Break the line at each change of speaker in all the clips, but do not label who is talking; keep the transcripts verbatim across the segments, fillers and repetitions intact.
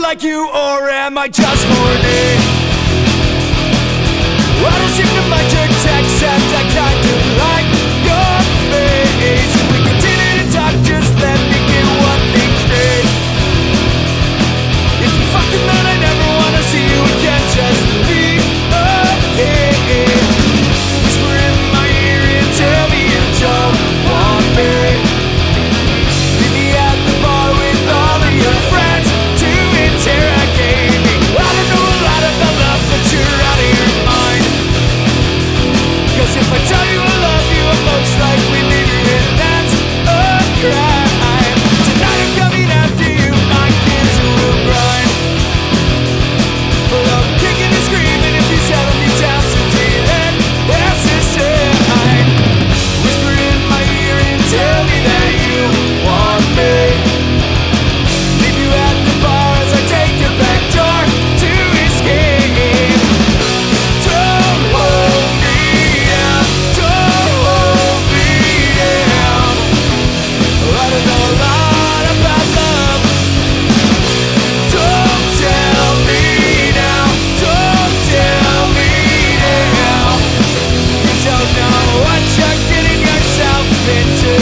like you, or am I just horny? I don't seem to mind your text, except I kinda like your face. If we continue to talk, just let me get one thing straight. If you fucking then I never wanna see you again, just leave okay. Whisper in my ear and tell me you don't want me. Meet me at the bar with all of your friends to interrogate me. I don't know a lot about love, but you're out of your mind. Cause if I tell you I love you, I'm most likely leaving, and that's a crime. Tonight I'm coming after you, my kids will grind. But I'm kicking and screaming if you settle me down, so then that's the sign. Whisper in my ear and tell me that you want me. Leave you at the bar as I take the back door to escape. Don't hold me down, don't hold me down. I don't know a lot about love. Don't tell me now, don't tell me now. You don't know what you're getting yourself into.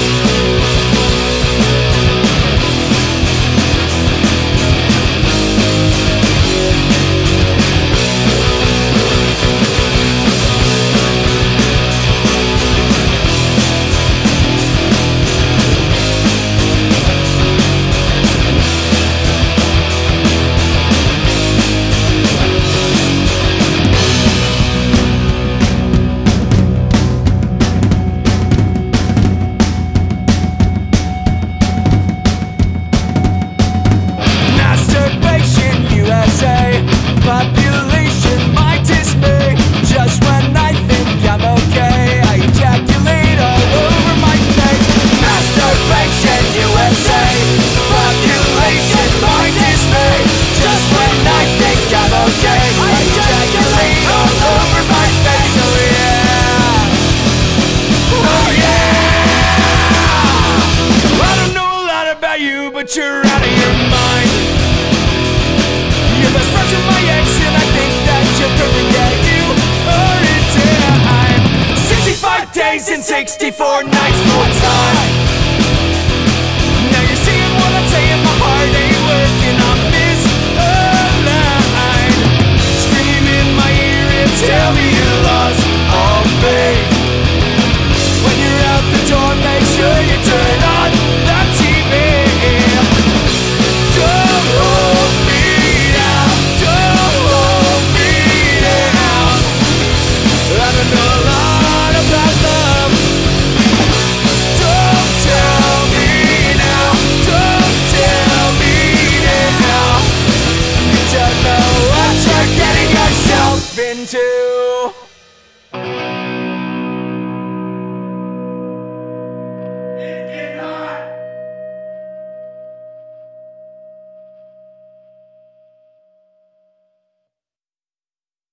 Masturbation U S A, population my dismay. Just when I think I'm okay, I ejaculate all over my face. Masturbation U S A, population my dismay. Just when I think I'm okay, I ejaculate all over my face. Oh yeah, oh yeah. I don't know a lot about you, but you're out of your mind. You're best friends with my ex, and I think that you're perfect. Yeah, you are a dime. Sixty-five days and sixty-four nights full time. Now you're seeing what I'm saying, my heart ain't working on this line. Scream in my ear and tell me you lost all faith. When you're out the door, make sure you turn on the T V. Don't hold me down, don't hold me down. I don't know a lot about love. Don't tell me now, don't tell me now. You don't know what you're getting yourself into.
It's